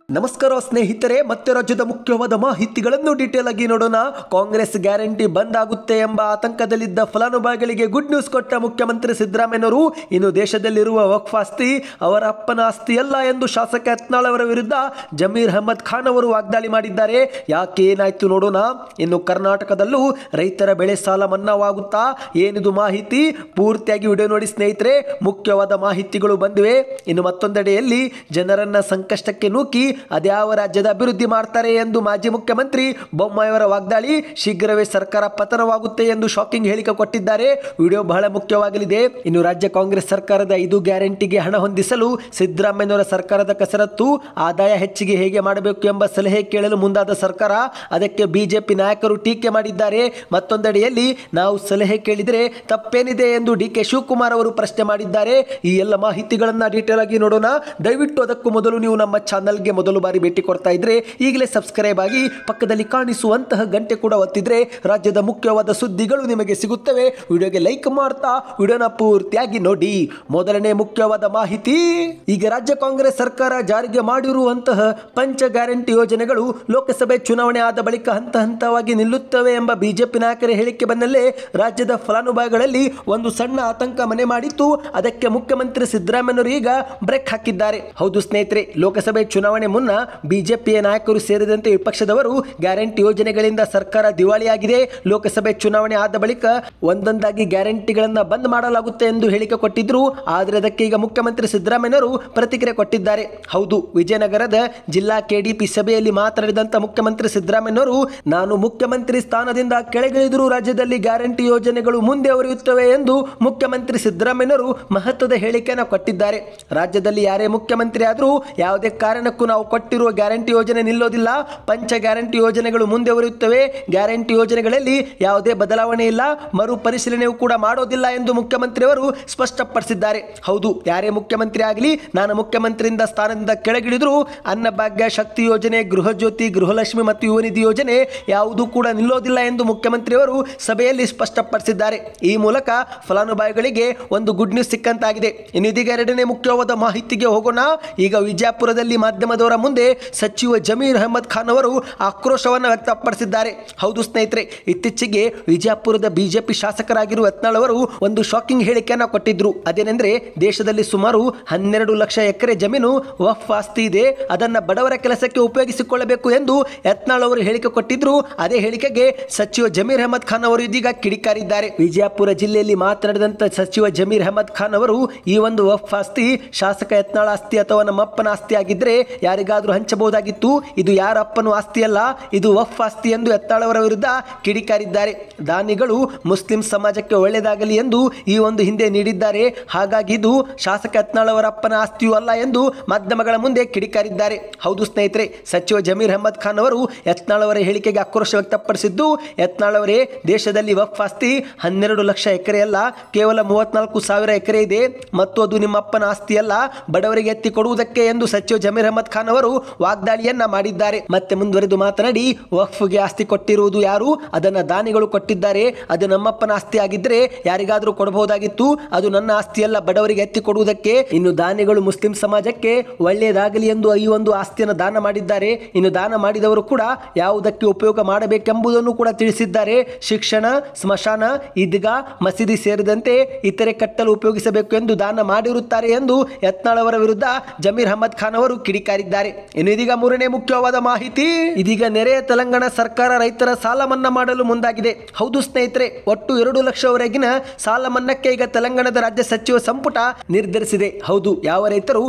ನಮಸ್ಕಾರ ಸ್ನೇಹಿತರೆ, ಮತ್ತೆ ರಾಜ್ಯದ ಮುಖ್ಯವಾದ ಮಾಹಿತಿಗಳನ್ನು ಡೀಟೇಲ್ ಆಗಿ ನೋಡೋಣ. ಕಾಂಗ್ರೆಸ್ ಗ್ಯಾರಂಟಿ ಬಂದ್ ಆಗುತ್ತೆ ಎಂಬ ಆತಂಕದಲ್ಲಿದ್ದ ಫಲಾನುಭವಿಗಳಿಗೆ ಗುಡ್ ನ್ಯೂಸ್ ಕೊಟ್ಟ ಮುಖ್ಯಮಂತ್ರಿ ಸಿದ್ದರಾಮಯ್ಯನವರು ಇನ್ನು ದೇಶದಲ್ಲಿರುವ ವಕ್ಫ್ ಆಸ್ತಿ ಅವರ ಅಪ್ಪನ ಆಸ್ತಿ ಅಲ್ಲ ಎಂದು ಶಾಸಕ ಯತ್ನಾಳ್ ಅವರ ವಿರುದ್ಧ ಜಮೀರ್ ಅಹಮದ್ ಖಾನ್ ಅವರು ವಾಗ್ದಾಳಿ ಮಾಡಿದ್ದಾರೆ. ಯಾಕೆ ಏನಾಯ್ತು ನೋಡೋಣ. ಇನ್ನು ಕರ್ನಾಟಕದಲ್ಲೂ ರೈತರ ಬೆಳೆ ಸಾಲ ಮನ್ನಾವಾಗುತ್ತಾ, ಏನಿದು ಮಾಹಿತಿ ಪೂರ್ತಿಯಾಗಿ ವಿಡಿಯೋ ನೋಡಿ ಸ್ನೇಹಿತರೆ. ಮುಖ್ಯವಾದ ಮಾಹಿತಿಗಳು ಬಂದಿವೆ. ಇನ್ನು ಮತ್ತೊಂದೆಡೆಯಲ್ಲಿ ಜನರನ್ನ ಸಂಕಷ್ಟಕ್ಕೆ ನೂಕಿ ಅದ್ಯಾವ ರಾಜ್ಯದ ಅಭಿವೃದ್ಧಿ ಮಾಡ್ತಾರೆ ಎಂದು ಮಾಜಿ ಮುಖ್ಯಮಂತ್ರಿ ಬೊಮ್ಮಾಯಿಯವರ ವಾಗ್ದಾಳಿ. ಶೀಘ್ರವೇ ಸರ್ಕಾರ ಪತನವಾಗುತ್ತೆ ಎಂದು ಶಾಕಿಂಗ್ ಹೇಳಿಕೆ ಕೊಟ್ಟಿದ್ದಾರೆ. ವಿಡಿಯೋ ಬಹಳ ಮುಖ್ಯವಾಗಲಿದೆ. ಇನ್ನು ರಾಜ್ಯ ಕಾಂಗ್ರೆಸ್ ಸರ್ಕಾರದ 5 ಗ್ಯಾರಂಟಿಗೆ ಹಣ ಹೊಂದಿಸಲು ಸಿದ್ದರಾಮಯ್ಯನವರ ಸರ್ಕಾರದ ಕಸರತ್ತು. ಆದಾಯ ಹೆಚ್ಚಿಗೆ ಹೇಗೆ ಮಾಡಬೇಕು ಎಂಬ ಸಲಹೆ ಕೇಳಲು ಮುಂದಾದ ಸರ್ಕಾರ, ಅದಕ್ಕೆ ಬಿಜೆಪಿ ನಾಯಕರು ಟೀಕೆ ಮಾಡಿದ್ದಾರೆ. ಮತ್ತೊಂದೆಡೆಯಲ್ಲಿ ನಾವು ಸಲಹೆ ಕೇಳಿದರೆ ತಪ್ಪೇನಿದೆ ಎಂದು ಡಿ.ಕೆ. ಶಿವಕುಮಾರ್ ಅವರು ಪ್ರಶ್ನೆ ಮಾಡಿದ್ದಾರೆ. ಈ ಎಲ್ಲ ಮಾಹಿತಿಗಳನ್ನ ಡೀಟೇಲ್ ಆಗಿ ನೋಡೋಣ. ದಯವಿಟ್ಟು ಅದಕ್ಕೂ ಮೊದಲು ನೀವು ನಮ್ಮ ಚಾನಲ್ಗೆ ಮೊದಲು ಬಾರಿ ಭೇಟಿ ಕೊಡ್ತಾ ಇದ್ರೆ ಈಗಲೇ ಸಬ್ಸ್ಕ್ರೈಬ್ ಆಗಿ ಪಕ್ಕದಲ್ಲಿ ಕಾಣಿಸುವಂತಹ ಗಂಟೆ ಕೂಡ ಒತ್ತಿದ್ರೆ ರಾಜ್ಯದ ಮುಖ್ಯವಾದ ಸುದ್ದಿಗಳು ನಿಮಗೆ ಸಿಗುತ್ತವೆ. ವಿಡಿಯೋಗೆ ಲೈಕ್ ಮಾಡ್ತಾ ವಿಡಿಯೋನ ಪೂರ್ತಿಯಾಗಿ ನೋಡಿ. ಮೊದಲನೇ ಮುಖ್ಯವಾದ ಮಾಹಿತಿ, ಈಗ ರಾಜ್ಯ ಕಾಂಗ್ರೆಸ್ ಸರ್ಕಾರ ಜಾರಿಗೆ ಮಾಡಿರುವಂತಹ ಪಂಚ ಗ್ಯಾರಂಟಿ ಯೋಜನೆಗಳು ಲೋಕಸಭೆ ಚುನಾವಣೆ ಆದ ಬಳಿಕ ಹಂತ ಹಂತವಾಗಿ ನಿಲ್ಲುತ್ತವೆ ಎಂಬ ಬಿಜೆಪಿ ನಾಯಕರ ಹೇಳಿಕೆ ಬೆನ್ನಲ್ಲೇ ರಾಜ್ಯದ ಫಲಾನುಭವಿಗಳಲ್ಲಿ ಒಂದು ಸಣ್ಣ ಆತಂಕ ಮನೆ ಮಾಡಿತ್ತು. ಅದಕ್ಕೆ ಮುಖ್ಯಮಂತ್ರಿ ಸಿದ್ದರಾಮಯ್ಯನವರು ಈಗ ಬ್ರೇಕ್ ಹಾಕಿದ್ದಾರೆ. ಹೌದು ಸ್ನೇಹಿತರೆ, ಲೋಕಸಭೆ ಚುನಾವಣೆ ಮುನ್ನ ಬಿಜೆಪಿಯ ನಾಯಕರು ಸೇರಿದಂತೆ ವಿಪಕ್ಷದವರು ಗ್ಯಾರಂಟಿ ಯೋಜನೆಗಳಿಂದ ಸರ್ಕಾರ ದಿವಾಳಿಯಾಗಿದೆ, ಲೋಕಸಭೆ ಚುನಾವಣೆ ಆದ ಬಳಿಕ ಒಂದೊಂದಾಗಿ ಗ್ಯಾರಂಟಿಗಳನ್ನ ಬಂದ್ ಮಾಡಲಾಗುತ್ತೆ ಎಂದು ಹೇಳಿಕೆ ಕೊಟ್ಟಿದ್ರು. ಆದರೆ ಅದಕ್ಕೆ ಈಗ ಮುಖ್ಯಮಂತ್ರಿ ಸಿದ್ದರಾಮಯ್ಯನವರು ಪ್ರತಿಕ್ರಿಯೆ ಕೊಟ್ಟಿದ್ದಾರೆ. ಹೌದು, ವಿಜಯನಗರದ ಜಿಲ್ಲಾ ಕೆಡಿಪಿ ಸಭೆಯಲ್ಲಿ ಮಾತನಾಡಿದಂತ ಮುಖ್ಯಮಂತ್ರಿ ಸಿದ್ದರಾಮಯ್ಯನವರು, ನಾನು ಮುಖ್ಯಮಂತ್ರಿ ಸ್ಥಾನದಿಂದ ಕೆಳಗಿಳಿದರೂ ರಾಜ್ಯದಲ್ಲಿ ಗ್ಯಾರಂಟಿ ಯೋಜನೆಗಳು ಮುಂದೆ ಒರೆಯುತ್ತವೆ ಎಂದು ಮುಖ್ಯಮಂತ್ರಿ ಸಿದ್ದರಾಮಯ್ಯನವರು ಮಹತ್ವದ ಹೇಳಿಕೆಯನ್ನು ಕೊಟ್ಟಿದ್ದಾರೆ. ರಾಜ್ಯದಲ್ಲಿ ಯಾರೇ ಮುಖ್ಯಮಂತ್ರಿ ಆದರೂ ಯಾವುದೇ ಕಾರಣಕ್ಕೂ ನಾವು ಕೊಟ್ಟಿರುವ ಗ್ಯಾರಂಟಿ ಯೋಜನೆ ನಿಲ್ಲೋದಿಲ್ಲ. ಪಂಚ ಗ್ಯಾರಂಟಿ ಯೋಜನೆಗಳು ಮುಂದೆ ಒರೆಯುತ್ತವೆ. ಗ್ಯಾರಂಟಿ ಯೋಜನೆಗಳಲ್ಲಿ ಯಾವುದೇ ಬದಲಾವಣೆ ಇಲ್ಲ, ಮರು ಪರಿಶೀಲನೆಯೂ ಕೂಡ ಮಾಡೋದಿಲ್ಲ ಎಂದು ಮುಖ್ಯಮಂತ್ರಿಯವರು ಸ್ಪಷ್ಟಪಡಿಸಿದ್ದಾರೆ. ಹೌದು, ಯಾರೇ ಮುಖ್ಯಮಂತ್ರಿ ಆಗಲಿ, ನಾನು ಮುಖ್ಯಮಂತ್ರಿಯಿಂದ ಸ್ಥಾನದಿಂದ ಕೆಳಗಿಳಿದರೂ ಅನ್ನಭಾಗ್ಯ, ಶಕ್ತಿ ಯೋಜನೆ, ಗೃಹ ಜ್ಯೋತಿ, ಗೃಹಲಕ್ಷ್ಮಿ ಮತ್ತು ಯುವ ನಿಧಿ ಯೋಜನೆ ಯಾವುದೂ ಕೂಡ ನಿಲ್ಲೋದಿಲ್ಲ ಎಂದು ಮುಖ್ಯಮಂತ್ರಿಯವರು ಸಭೆಯಲ್ಲಿ ಸ್ಪಷ್ಟಪಡಿಸಿದ್ದಾರೆ. ಈ ಮೂಲಕ ಫಲಾನುಭವಿಗಳಿಗೆ ಒಂದು ಗುಡ್ ನ್ಯೂಸ್ ಸಿಕ್ಕಂತಾಗಿದೆ. ಇನ್ನು ಇದೀಗ ಎರಡನೇ ಮುಖ್ಯವಾದ ಮಾಹಿತಿಗೆ ಹೋಗೋಣ. ಈಗ ವಿಜಯಪುರದಲ್ಲಿ ಮಾಧ್ಯಮದವರ ಮುಂದೆ ಸಚಿವ ಜಮೀರ್ ಅಹಮದ್ ಖಾನ್ ಅವರು ಆಕ್ರೋಶವನ್ನು ವ್ಯಕ್ತಪಡಿಸಿದ್ದಾರೆ. ಹೌದು ಸ್ನೇಹಿತರೆ, ಇತ್ತೀಚೆಗೆ ವಿಜಯಪುರದ ಬಿಜೆಪಿ ಶಾಸಕರಾಗಿರುವ ಯತ್ನಾಳ್ ಅವರು ಒಂದು ಶಾಕಿಂಗ್ ಹೇಳಿಕೆಯನ್ನು ಕೊಟ್ಟಿದ್ರು. ಅದೇನೆಂದ್ರೆ, ದೇಶದಲ್ಲಿ ಸುಮಾರು 12 ಲಕ್ಷ ಎಕರೆ ಜಮೀನು ವಕ್ಫ್ ಆಸ್ತಿ ಇದೆ, ಅದನ್ನ ಬಡವರ ಕೆಲಸಕ್ಕೆ ಉಪಯೋಗಿಸಿಕೊಳ್ಳಬೇಕು ಎಂದು ಯತ್ನಾಳ್ ಅವರು ಹೇಳಿಕೆ ಕೊಟ್ಟಿದ್ರು. ಅದೇ ಹೇಳಿಕೆಗೆ ಸಚಿವ ಜಮೀರ್ ಅಹಮದ್ ಖಾನ್ ಅವರು ಇದೀಗ ಕಿಡಿಕಾರಿದ್ದಾರೆ. ವಿಜಯಪುರ ಜಿಲ್ಲೆಯಲ್ಲಿ ಮಾತನಾಡಿದಂತ ಸಚಿವ ಜಮೀರ್ ಅಹಮದ್ ಖಾನ್ ಅವರು, ಈ ಒಂದು ವಕ್ಫ್ ಆಸ್ತಿ ಶಾಸಕ ಯತ್ನಾಳ್ ಆಸ್ತಿ ಅಥವಾ ನಮ್ಮ ಅಪ್ಪನ ಆಸ್ತಿ ಆಗಿದ್ರೆ ಯಾರಿಗಾದ್ರೂ ಹಂಚಬಹುದಾಗಿತ್ತು. ಇದು ಯಾರ ಅಪ್ಪನೂ ಆಸ್ತಿ ಅಲ್ಲ, ಇದು ವಕ್ಫ್ ಆಸ್ತಿ ಎಂದು ಯತ್ನಾಳ್ ಅವರ ವಿರುದ್ಧ ಕಿಡಿಕಾರಿದ್ದಾರೆ. ದಾನಿಗಳು ಮುಸ್ಲಿಂ ಸಮಾಜಕ್ಕೆ ಒಳ್ಳೆಯದಾಗಲಿ ಎಂದು ಈ ಒಂದು ಹಿಂದೆ ನೀಡಿದ್ದಾರೆ. ಹಾಗಾಗಿ ಇದು ಶಾಸಕ ಯತ್ನಾಳ್ ಅವರ ಅಪ್ಪನ ಆಸ್ತಿಯೂ ಅಲ್ಲ ಎಂದು ಮಾಧ್ಯಮಗಳ ಮುಂದೆ ಕಿಡಿಕಾರಿದ್ದಾರೆ. ಹೌದು ಸ್ನೇಹಿತರೆ, ಸಚಿವ ಜಮೀರ್ ಅಹಮದ್ ಖಾನ್ ಅವರು ಯತ್ನಾಳ್ ಅವರ ಹೇಳಿಕೆಗೆ ಆಕ್ರೋಶ ವ್ಯಕ್ತಪಡಿಸಿದ್ದು, ಯತ್ನಾಳ್ ಅವರೇ, ದೇಶದಲ್ಲಿ ವಕ್ಫ್ ಆಸ್ತಿ 12 ಲಕ್ಷ ಎಕರೆ ಅಲ್ಲ, ಕೇವಲ 34,000 ಎಕರೆ ಇದೆ ಮತ್ತು ಅದು ನಿಮ್ಮ ಅಪ್ಪನ ಆಸ್ತಿ ಅಲ್ಲ, ಬಡವರಿಗೆ ಎತ್ತಿ ಕೊಡುವುದಕ್ಕೆ ಎಂದು ಸಚಿವ ಜಮೀರ್ ಅಹಮದ್ ಖಾನ್ ಅವರು ವಾಗ್ದಾಳಿಯನ್ನ ಮಾಡಿದ್ದಾರೆ. ಮತ್ತೆ ಮುಂದುವರೆದು ಮಾತನಾಡಿ, ವಕ್ಫ್ಗೆ ಆಸ್ತಿ ಕೊಟ್ಟಿರುವುದು ಯಾರು? ಅದನ್ನ ದಾನಿಗಳು ಕೊಟ್ಟಿದ್ದಾರೆ. ಅದು ನಮ್ಮಪ್ಪನ ಆಸ್ತಿ ಆಗಿದ್ರೆ ಯಾರಿಗಾದ್ರೂ ಕೊಡಬಹುದಾಗಿತ್ತು. ಅದು ನನ್ನ ಆಸ್ತಿಯಲ್ಲ, ಬಡವರಿಗೆ ಎತ್ತಿ ಕೊಡುವುದಕ್ಕೆ. ಇನ್ನು ದಾನಿಗಳು ಮುಸ್ಲಿಂ ಸಮಾಜಕ್ಕೆ ಒಳ್ಳೆಯದಾಗಲಿ ಎಂದು ಈ ಒಂದು ಆಸ್ತಿಯನ್ನು ದಾನ ಮಾಡಿದ್ದಾರೆ. ಇನ್ನು ದಾನ ಮಾಡಿದವರು ಕೂಡ ಯಾವುದಕ್ಕೆ ಉಪಯೋಗ ಮಾಡಬೇಕೆಂಬುದನ್ನು ಕೂಡ ತಿಳಿಸಿದ್ದಾರೆ. ಶಿಕ್ಷಣ, ಸ್ಮಶಾನ, ಈದ್ಗಾ, ಮಸೀದಿ ಸೇರಿದಂತೆ ಇತರೆ ಕಟ್ಟಲು ಉಪಯೋಗಿಸಬೇಕು ಎಂದು ದಾನ ಮಾಡಿರುತ್ತಾರೆ ಎಂದು ಯತ್ನಾಳ್ ಅವರ ವಿರುದ್ಧ ಜಮೀರ್ ಅಹಮದ್ ಖಾನ್ ಅವರು ಕಿಡಿಕಾರಿದ್ದಾರೆ. ಇನ್ನು ಇದೀಗ ಮೂರನೇ ಮುಖ್ಯವಾದ ಮಾಹಿತಿ, ಇದೀಗ ನೆರೆಯ ತೆಲಂಗಾಣ ಸರ್ಕಾರ ರೈತರ ಸಾಲ ಮನ್ನಾ ಮಾಡಲು ಮುಂದಾಗಿದೆ. ಹೌದು ಸ್ನೇಹಿತರೆ, ಒಟ್ಟು 2 ಲಕ್ಷವರೆಗಿನ ಸಾಲ ಮನ್ನಾಕ್ಕೆ ಈಗ ತೆಲಂಗಾಣದ ರಾಜ್ಯ ಸಚಿವ ಸಂಪುಟ ನಿರ್ಧರಿಸಿದೆ. ಹೌದು, ಯಾವ ರೈತರು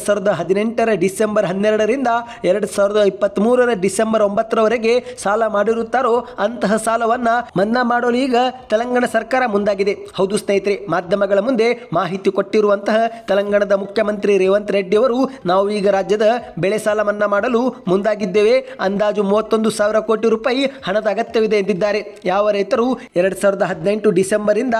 2018ರ ಡಿಸೆಂಬರ್ 12ರಿಂದ 2023ರ ಡಿಸೆಂಬರ್ 9ರವರೆಗೆ ಸಾಲ ಮಾಡಿರುತ್ತಾರೋ ಅಂತಹ ಸಾಲವನ್ನ ಮನ್ನಾ ಮಾಡಲು ಈಗ ತೆಲಂಗಾಣ ಸರ್ಕಾರ ಮುಂದಾಗಿದೆ. ಹೌದು ಸ್ನೇಹಿತರೆ, ಮಾಧ್ಯಮಗಳ ಮುಂದೆ ಮಾಹಿತಿ ಕೊಟ್ಟಿರುವಂತಹ ತೆಲಂಗಾಣದ ಮುಖ್ಯಮಂತ್ರಿ ರೇವಂತ್ ರೆಡ್ಡಿ ಅವರು, ನಾವು ಈಗ ರಾಜ್ಯದ ಬೆಳೆ ಸಾಲ ಮನ್ನಾ ಮಾಡಲು ಮುಂದಾಗಿದ್ದೇವೆ. ಅಂದಾಜು 31,000 ಕೋಟಿ ರೂಪಾಯಿ ಹಣದ ಅಗತ್ಯವಿದೆ ಎಂದಿದ್ದಾರೆ. ಯಾವ ರೈತರು 2018 ಡಿಸೆಂಬರ್ ಇಂದ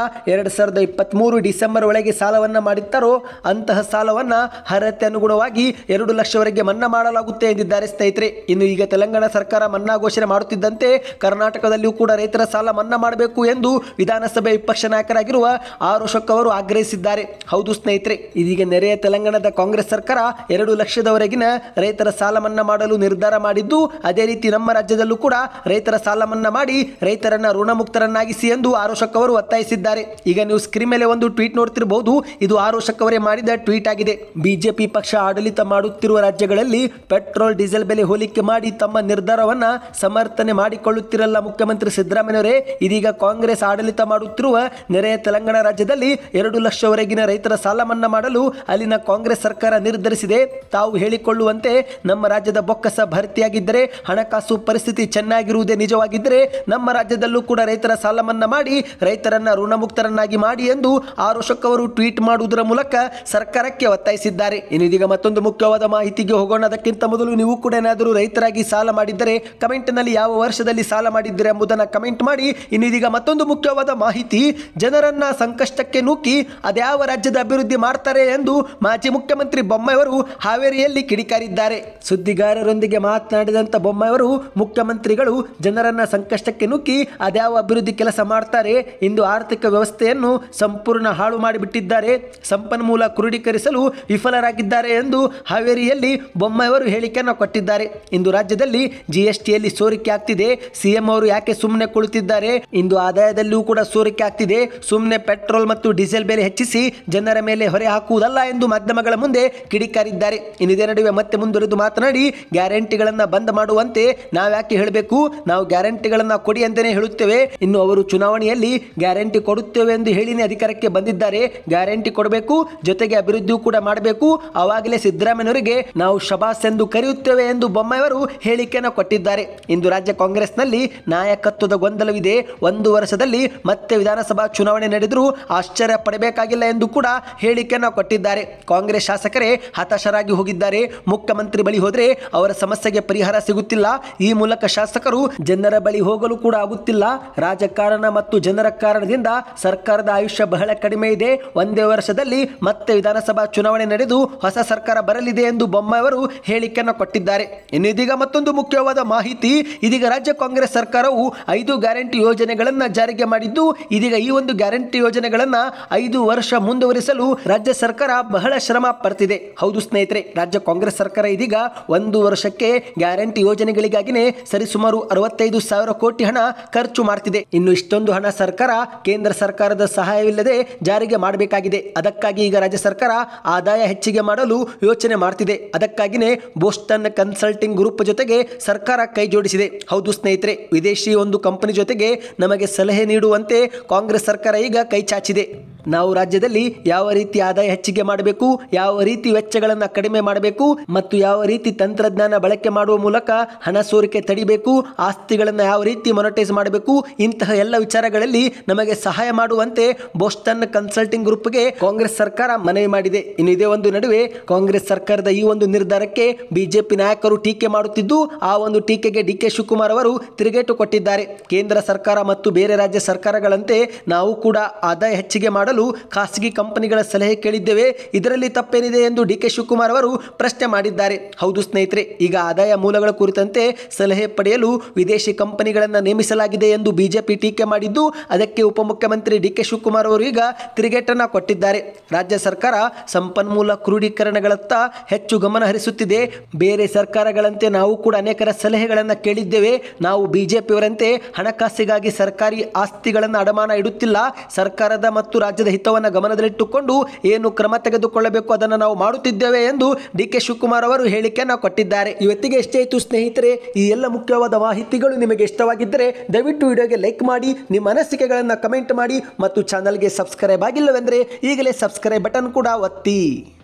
2023 ಡಿಸೆಂಬರ್ ಒಳಗೆ ಸಾಲವನ್ನ ಮಾಡಿದ್ದಾರೋ ಅಂತಹ ಸಾಲವನ್ನ ಅರ್ಹತೆ ಅನುಗುಣವಾಗಿ 2 ಲಕ್ಷವರೆಗೆ ಮನ್ನಾ ಮಾಡಲಾಗುತ್ತೆ ಎಂದಿದ್ದಾರೆ ಸ್ನೇಹಿತರೆ. ಇನ್ನು ಈಗ ತೆಲಂಗಾಣ ಸರ್ಕಾರ ಮನ್ನಾ ಘೋಷಣೆ ಮಾಡುತ್ತಿದ್ದಂತೆ ಕರ್ನಾಟಕದಲ್ಲಿಯೂ ಕೂಡ ರೈತರ ಸಾಲ ಮನ್ನಾ ಮಾಡಬೇಕು ಎಂದು ವಿಧಾನಸಭೆ ವಿಪಕ್ಷ ನಾಯಕರಾಗಿರುವ ಆರ್ ಅಶೋಕ್ ಅವರು ಆಗ್ರಹಿಸಿದ್ದಾರೆ. ಹೌದು ಸ್ನೇಹಿತರೆ, ಇದೀಗ ನೆರೆಯ ತೆಲಂಗಾಣದ ಕಾಂಗ್ರೆಸ್ ಸರ್ಕಾರ 2 ಲಕ್ಷದವರೆಗಿನ ರೈತರ ಸಾಲ ಮನ್ನಾ ಮಾಡಲು ನಿರ್ಧಾರ ಮಾಡಿದ್ದು, ಅದೇ ರೀತಿ ನಮ್ಮ ರಾಜ್ಯದಲ್ಲೂ ಕೂಡ ರೈತರ ಸಾಲ ಮನ್ನಾ ಮಾಡಿ ರೈತರನ್ನ ಋಣಮುಕ್ತರನ್ನಾಗಿಸಿ ಎಂದು ಆರೋಶಕ್ ಅವರು ಒತ್ತಾಯಿಸಿದ್ದಾರೆ. ಈಗ ನೀವು ಸ್ಕ್ರೀನ್ ಮೇಲೆ ಒಂದು ಟ್ವೀಟ್ ನೋಡ್ತಿರಬಹುದು. ಇದು ಆರೋಶಕ್ ಅವರೇ ಮಾಡಿದ ಟ್ವೀಟ್ ಆಗಿದೆ. ಬಿಜೆಪಿ ಪಕ್ಷ ಆಡಳಿತ ಮಾಡುತ್ತಿರುವ ರಾಜ್ಯಗಳಲ್ಲಿ ಪೆಟ್ರೋಲ್ ಡೀಸೆಲ್ ಬೆಲೆ ಹೋಲಿಕೆ ಮಾಡಿ ತಮ್ಮ ನಿರ್ಧಾರವನ್ನ ಸಮರ್ಥನೆ ಮಾಡಿಕೊಳ್ಳುತ್ತಿರಲ್ಲ ಮುಖ್ಯಮಂತ್ರಿ ಸಿದ್ದರಾಮಯ್ಯವರೇ. ಇದೀಗ ಕಾಂಗ್ರೆಸ್ ಆಡಳಿತ ಮಾಡುತ್ತಿರುವ ನೆರೆಯ ತೆಲಂಗಾಣ ರಾಜ್ಯದಲ್ಲಿ 2 ಲಕ್ಷವರೆಗಿನ ರೈತರ ಸಾಲ ಮನ್ನಾ ಮಾಡಲು ಅಲ್ಲಿನ ಕಾಂಗ್ರೆಸ್ ಸರ್ಕಾರ ನಿರ್ಧರಿಸಿದೆ. ತಾವು ಹೇಳಿಕೊಳ್ಳುವಂತೆ ನಮ್ಮ ರಾಜ್ಯದ ಬೊಕ್ಕಸ ಭರ್ತಿಯಾಗಿದ್ದರೆ, ಹಣಕಾಸು ಪರಿಸ್ಥಿತಿ ಚೆನ್ನಾಗಿರುವುದೇ ನಿಜವಾಗಿದ್ದರೆ ನಮ್ಮ ರಾಜ್ಯದಲ್ಲೂ ಕೂಡ ರೈತರ ಸಾಲ ಮನ್ನಾ ಮಾಡಿ ರೈತರನ್ನ ಋಣಮುಕ್ತರನ್ನಾಗಿ ಮಾಡಿ ಎಂದು ಆರೋಶಕ್ ಅವರು ಟ್ವೀಟ್ ಮಾಡುವುದರ ಮೂಲಕ ಸರ್ಕಾರಕ್ಕೆ ಒತ್ತಾಯಿಸಿದ್ದಾರೆ. ಇದೀಗ ಮತ್ತೊಂದು ಮುಖ್ಯವಾದ ಮಾಹಿತಿಗೆ ಹೋಗೋಣ. ಅದಕ್ಕಿಂತ ಮೊದಲು ನೀವು ಕೂಡ ಏನಾದರೂ ರೈತರಾಗಿ ಸಾಲ ಮಾಡಿದ್ದರೆ ಕಮೆಂಟ್ ನಲ್ಲಿ ಯಾವ ವರ್ಷದಲ್ಲಿ ಸಾಲ ಮಾಡಿದ್ದೀರಾ ಎಂಬುದನ್ನು ಕಮೆಂಟ್ ಮಾಡಿ. ಇದೀಗ ಮತ್ತೊಂದು ಮುಖ್ಯವಾದ ಮಾಹಿತಿ, ಜನರನ್ನ ಸಂಕಷ್ಟಕ್ಕೆ ನೂಕಿ ಅದ್ಯಾವ ರಾಜ್ಯದ ಅಭಿವೃದ್ಧಿ ಮಾಡ್ತಾರೆ ಎಂದು ಮಾಜಿ ಮುಖ್ಯಮಂತ್ರಿ ಬೊಮ್ಮಾಯಿಯವರು ಹಾವೇರಿಯಲ್ಲಿ ಕಿಡಿಕಾರಿದ್ದಾರೆ. ಸುದ್ದಿಗಾರರೊಂದಿಗೆ ಮಾತನಾಡಿದಂತ ಬೊಮ್ಮಾಯಿಯವರು, ಮುಖ್ಯಮಂತ್ರಿಗಳು ಜನರನ್ನ ಸಂಕಷ್ಟಕ್ಕೆ ನೂಕಿ ಅದ್ಯಾವ ಅಭಿವೃದ್ಧಿ ಕೆಲಸ ಮಾಡ್ತಾರೆ, ಇಂದು ಆರ್ಥಿಕ ವ್ಯವಸ್ಥೆಯನ್ನು ಸಂಪೂರ್ಣ ಹಾಳು ಮಾಡಿಬಿಟ್ಟಿದ್ದಾರೆ, ಸಂಪನ್ಮೂಲ ಕ್ರೋಢೀಕರಿಸಲು ವಿಫಲರಾಗಿದ್ದಾರೆ ಎಂದು ಹಾವೇರಿಯಲ್ಲಿ ಬೊಮ್ಮಾಯಿಯವರು ಹೇಳಿಕೆಯನ್ನು ಕೊಟ್ಟಿದ್ದಾರೆ. ಇಂದು ರಾಜ್ಯದಲ್ಲಿ ಜಿಎಸ್ಟಿಯಲ್ಲಿ ಸೋರಿಕೆ ಆಗ್ತಿದೆ, ಸಿಎಂ ಅವರು ಯಾಕೆ ಸುಮ್ಮನೆ ಕುಳಿತಿದ್ದಾರೆ, ಇಂದು ಆದಾಯದಲ್ಲಿಯೂ ಕೂಡ ಸೋರಿಕೆ ಆಗ್ತಿದೆ, ಸುಮ್ಮನೆ ಪೆಟ್ರೋಲ್ ಮತ್ತು ಡೀಸೆಲ್ ಬೆಲೆ ಹೆಚ್ಚಿಸಿ ಜನರ ಮೇಲೆ ಹೊರೆ ಹಾಕುವುದಲ್ಲ ಎಂದು ಮಾಧ್ಯಮಗಳ ಮುಂದೆ ಕಿಡಿಕಾರಿದ್ದಾರೆ. ಇದೇ ನಡುವೆ ಮತ್ತೆ ಮುಂದುವರೆದು ಮಾತನಾಡಿ, ಗ್ಯಾರಂಟಿಗಳನ್ನ ಬಂದ್ ಮಾಡುವಂತೆ ನಾವ್ಯಾಕೆ ಹೇಳಬೇಕು, ನಾವು ಗ್ಯಾರಂಟಿಗಳನ್ನ ಕೊಡಿ ಅಂತಾನೆ ಹೇಳುತ್ತೇವೆ, ಇನ್ನು ಅವರು ಚುನಾವಣೆಯಲ್ಲಿ ಗ್ಯಾರಂಟಿ ಕೊಡುತ್ತೇವೆ ಎಂದು ಹೇಳಿನೇ ಅಧಿಕಾರಕ್ಕೆ ಬಂದಿದ್ದಾರೆ, ಗ್ಯಾರಂಟಿ ಕೊಡಬೇಕು, ಜೊತೆಗೆ ಅಭಿವೃದ್ಧಿಯೂ ಕೂಡ ಮಾಡಬೇಕು, ಅವಾಗಲೇ ಸಿದ್ದರಾಮಯ್ಯವರಿಗೆ ನಾವು ಶಬಾಸ್ ಎಂದು ಕರೆಯುತ್ತೇವೆ ಎಂದು ಬೊಮ್ಮಾಯಿಯವರು ಹೇಳಿಕೆಯನ್ನು ಕೊಟ್ಟಿದ್ದಾರೆ. ಇಂದು ರಾಜ್ಯ ಕಾಂಗ್ರೆಸ್ನಲ್ಲಿ ನಾಯಕತ್ವದ ಗೊಂದಲವಿದೆ. 1 ವರ್ಷದಲ್ಲಿ ಮತ್ತೆ ವಿಧಾನಸಭಾ ಚುನಾವಣೆ ನಡೆದರೂ ಆಶ್ಚರ್ಯ ಪಡಬೇಕಾಗಿಲ್ಲ ಎಂದು ಕೂಡ ಹೇಳಿಕೆಯನ್ನು ಕೊಟ್ಟಿದ್ದಾರೆ. ಕಾಂಗ್ರೆಸ್ ಶಾಸಕರೇ ಹತಾಶರಾಗಿ ಹೋಗಿದ್ದಾರೆ. ಮುಖ್ಯಮಂತ್ರಿ ಬಳಿ ಹೋದರೆ ಅವರ ಸಮಸ್ಯೆಗೆ ಪರಿಹಾರ ಸಿಗುತ್ತಿಲ್ಲ. ಈ ಮೂಲಕ ಶಾಸಕರು ಜನರ ಬಳಿ ಹೋಗಲು ಕೂಡ ಆಗುತ್ತಿಲ್ಲ. ರಾಜಕಾರಣ ಮತ್ತು ಜನರ ಕಾರಣದಿಂದ ಸರ್ಕಾರದ ಆಯುಷ್ಯ ಬಹಳ ಕಡಿಮೆ ಇದೆ. 1 ವರ್ಷದಲ್ಲಿ ಮತ್ತೆ ವಿಧಾನಸಭಾ ಚುನಾವಣೆ ನಡೆದು ಹೊಸ ಸರ್ಕಾರ ಬರಲಿದೆ ಎಂದು ಬೊಮ್ಮಾಯಿಯವರು ಹೇಳಿಕೆಯನ್ನು ಕೊಟ್ಟಿದ್ದಾರೆ. ಇದೀಗ ಮತ್ತೊಂದು ಮುಖ್ಯವಾದ ಮಾಹಿತಿ, ಇದೀಗ ರಾಜ್ಯ ಕಾಂಗ್ರೆಸ್ ಸರ್ಕಾರವು 5 ಗ್ಯಾರಂಟಿ ಯೋಜನೆಗಳನ್ನ ಜಾರಿಗೆ ಮಾಡಿದ್ದು, ಇದೀಗ ಈ ಒಂದು ಗ್ಯಾರಂಟಿ ಯೋಜನೆಗಳನ್ನ 5 ವರ್ಷ ಮುಂದುವರಿಸಲು ರಾಜ್ಯ ಸರ್ಕಾರ ಬಹಳ ಶ್ರಮ ಪಡ್ತಿದೆ. ಹೌದು ಸ್ನೇಹಿತರೆ, ರಾಜ್ಯ ಕಾಂಗ್ರೆಸ್ ಸರ್ಕಾರ ಇದೀಗ 1 ವರ್ಷಕ್ಕೆ ಗ್ಯಾರಂಟಿ ಯೋಜನೆಗಳಿಗಾಗಿನೇ ಸರಿಸುಮಾರು 65,000 ಕೋಟಿ ಹಣ ಖರ್ಚು ಮಾಡ್ತಿದೆ. ಇನ್ನು ಇಷ್ಟೊಂದು ಹಣ ಸರ್ಕಾರ ಕೇಂದ್ರ ಸರ್ಕಾರದ ಸಹಾಯವಿಲ್ಲದೆ ಜಾರಿಗೆ ಮಾಡಬೇಕಾಗಿದೆ. ಅದಕ್ಕಾಗಿ ಈಗ ರಾಜ್ಯ ಸರ್ಕಾರ ಆದಾಯ ಹೆಚ್ಚಿಗೆ ಮಾಡಲು ಯೋಚನೆ ಮಾಡ್ತಿದೆ. ಅದಕ್ಕಾಗಿನೇ ಬೋಸ್ಟನ್ ಕನ್ಸಲ್ಟಿಂಗ್ ಗ್ರೂಪ್ ಜೊತೆಗೆ ಸರ್ಕಾರ ಕೈ ಜೋಡಿಸಿದೆ. ಹೌದು ಸ್ನೇಹಿತರೆ, ವಿದೇಶಿ ಒಂದು ಕಂಪನಿ ಜೊತೆಗೆ ನಮಗೆ ಸಲಹೆ ನೀಡುವಂತೆ ಕಾಂಗ್ರೆಸ್ ಸರ್ಕಾರ ಈಗ ಕೈ ಚಾಚಿದೆ. ನಾವು ರಾಜ್ಯದಲ್ಲಿ ಯಾವ ರೀತಿ ಆದಾಯ ಹೆಚ್ಚಿಗೆ ಮಾಡಬೇಕು, ಯಾವ ರೀತಿ ವೆಚ್ಚಗಳನ್ನು ಕಡಿಮೆ ಮಾಡಬೇಕು ಮತ್ತು ಯಾವ ರೀತಿ ತಂತ್ರಜ್ಞಾನ ಬಳಕೆ ಮಾಡುವ ಮೂಲಕ ಹಣ ಸೋರಿಕೆ ತಡಿಬೇಕು, ಆಸ್ತಿಗಳನ್ನು ಯಾವ ರೀತಿ ಮೊನಟೈಸ್ ಮಾಡಬೇಕು, ಇಂತಹ ಎಲ್ಲ ವಿಚಾರಗಳಲ್ಲಿ ನಮಗೆ ಸಹಾಯ ಮಾಡುವಂತೆ ಬೋಸ್ಟನ್ ಕನ್ಸಲ್ಟಿಂಗ್ ಗ್ರೂಪ್ಗೆ ಕಾಂಗ್ರೆಸ್ ಸರ್ಕಾರ ಮನವಿ ಮಾಡಿದೆ. ಇನ್ನು ಇದೇ ಒಂದು ನಡುವೆ ಕಾಂಗ್ರೆಸ್ ಸರ್ಕಾರದ ಈ ಒಂದು ನಿರ್ಧಾರಕ್ಕೆ ಬಿಜೆಪಿ ನಾಯಕರು ಟೀಕೆ ಮಾಡುತ್ತಿದ್ದು, ಆ ಒಂದು ಟೀಕೆಗೆ ಡಿಕೆ ಶಿವಕುಮಾರ್ ಅವರು ತಿರುಗೇಟು ಕೊಟ್ಟಿದ್ದಾರೆ. ಕೇಂದ್ರ ಸರ್ಕಾರ ಮತ್ತು ಬೇರೆ ರಾಜ್ಯ ಸರ್ಕಾರಗಳಂತೆ ನಾವು ಕೂಡ ಆದಾಯ ಹೆಚ್ಚಿಗೆ ಮಾಡಲು ಖಾಸಗಿ ಕಂಪನಿಗಳ ಸಲಹೆ ಕೇಳಿದ್ದೇವೆ, ಇದರಲ್ಲಿ ತಪ್ಪೇನಿದೆ ಎಂದು ಡಿಕೆ ಶಿವಕುಮಾರ್ ಅವರು ಪ್ರಶ್ನೆ ಮಾಡಿದ್ದಾರೆ. ಹೌದು ಸ್ನೇಹಿತರೆ, ಈಗ ಆದಾಯ ಮೂಲಗಳ ಕುರಿತಂತೆ ಸಲಹೆ ಪಡೆಯಲು ವಿದೇಶಿ ಕಂಪನಿಗಳನ್ನು ನೇಮಿಸಲಾಗಿದೆ ಎಂದು ಬಿಜೆಪಿ ಟೀಕೆ ಮಾಡಿದ್ದು, ಅದಕ್ಕೆ ಉಪಮುಖ್ಯಮಂತ್ರಿ ಡಿಕೆ ಶಿವಕುಮಾರ್ ಅವರು ಈಗ ತಿರುಗೇಟನ್ನ ಕೊಟ್ಟಿದ್ದಾರೆ. ರಾಜ್ಯ ಸರ್ಕಾರ ಸಂಪನ್ಮೂಲ ಕ್ರೋಢೀಕರಣಗಳತ್ತ ಹೆಚ್ಚು ಗಮನ ಹರಿಸುತ್ತಿದೆ. ಬೇರೆ ಸರ್ಕಾರಗಳಂತೆ ನಾವು ಕೂಡ ಅನೇಕರ ಸಲಹೆಗಳನ್ನು ಕೇಳಿದ್ದೇವೆ. ನಾವು ಬಿಜೆಪಿಯವರಂತೆ ಹಣಕಾಸಿಗಾಗಿ ಸರ್ಕಾರಿ ಆಸ್ತಿಗಳನ್ನು ಅಡಮಾನ ಇಡುತ್ತಿಲ್ಲ. ಸರ್ಕಾರದ ಮತ್ತು ರಾಜ್ಯದ ಹಿತವನ್ನು ಗಮನದಲ್ಲಿಟ್ಟುಕೊಂಡು ಏನು ಕ್ರಮ ತೆಗೆದುಕೊಳ್ಳಬೇಕು ಅದನ್ನು ನಾವು ಮಾಡುತ್ತಿದ್ದೇವೆ ಎಂದು ಡಿಕೆ ಶಿವಕುಮಾರ್ ಅವರು ಹೇಳಿಕೆಯನ್ನು ಕೊಟ್ಟಿದ್ದಾರೆ. ಇವತ್ತಿಗೆ ಎಷ್ಟೇ ಆಯಿತು ಸ್ನೇಹಿತರೆ, ಈ ಎಲ್ಲ ಮುಖ್ಯವಾದ ಮಾಹಿತಿಗಳು ನಿಮಗೆ ಇಷ್ಟವಾಗಿದ್ದರೆ ದಯವಿಟ್ಟು ವಿಡಿಯೋಗೆ ಲೈಕ್ ಮಾಡಿ, ನಿಮ್ಮ ಅನಿಸಿಕೆಗಳನ್ನು ಕಮೆಂಟ್ ಮಾಡಿ ಮತ್ತು ಚಾನಲ್ಗೆ ಸಬ್ಸ್ಕ್ರೈಬ್ ಆಗಿಲ್ಲವೆಂದರೆ ಈಗಲೇ ಸಬ್ಸ್ಕ್ರೈಬ್ ಬಟನ್ ಕೂಡ ಒತ್ತಿ.